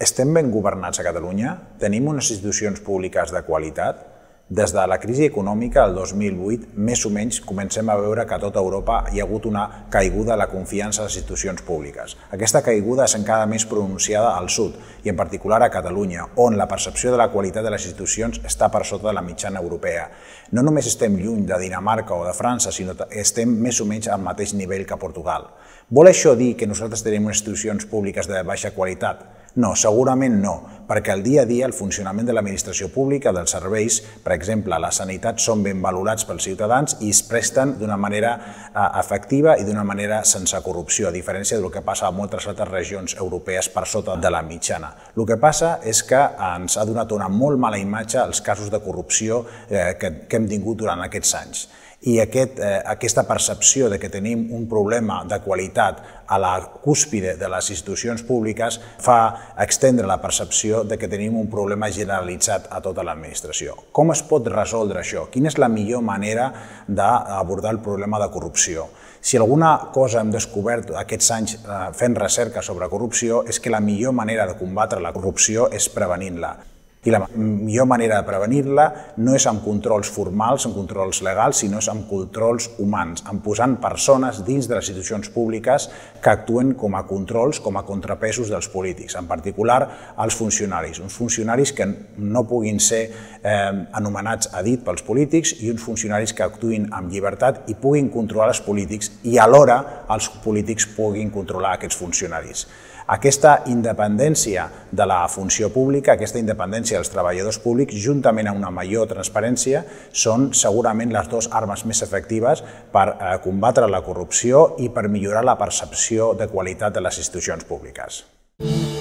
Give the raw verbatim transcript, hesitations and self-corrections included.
Estem ben governats a Catalunya? Tenim unes institucions públiques de qualitat? Des de la crisi econòmica del dos mil vuit, més o menys, comencem a veure que a tota Europa hi ha hagut una caiguda de la confiança en les institucions públiques. Aquesta caiguda és encara més pronunciada al sud, i en particular a Catalunya, on la percepció de la qualitat de les institucions està per sota de la mitjana europea. No només estem lluny de Dinamarca o de França, sinó que estem més o menys al mateix nivell que Portugal. Vol això dir que nosaltres tenim unes institucions públiques de baixa qualitat? No, segurament no, perquè al dia a dia el funcionament de l'administració pública, dels serveis, per exemple, la sanitat, són ben valorats pels ciutadans i es presten d'una manera efectiva i d'una manera sense corrupció, a diferència del que passa a moltes altres regions europees per sota de la mitjana. El que passa és que ens ha donat una molt mala imatge els casos de corrupció que hem tingut durant aquests anys. I aquest, eh, aquesta percepció de que tenim un problema de qualitat a la cúspide de les institucions públiques fa extendre la percepció de que tenim un problema generalitzat a tota l'administració. Com es pot resoldre això? Quina és la millor manera d'abordar el problema de corrupció? Si alguna cosa hem descobert aquests anys eh, fent recerca sobre corrupció és que la millor manera de combatre la corrupció és prevenint-la. I la millor manera de prevenir-la no és amb controls formals, amb controls legals, sinó és amb controls humans, amb posant persones dins de les institucions públiques que actuen com a controls, com a contrapesos dels polítics, en particular els funcionaris. Uns funcionaris que no puguin ser eh, anomenats a dit pels polítics i uns funcionaris que actuïn amb llibertat i puguin controlar els polítics i alhora els polítics puguin controlar aquests funcionaris. Aquesta independència de la funció pública, aquesta independència dels treballadors públics, juntament amb una major transparència, són segurament les dues armes més efectives per combatre la corrupció i per millorar la percepció de qualitat de les institucions públiques.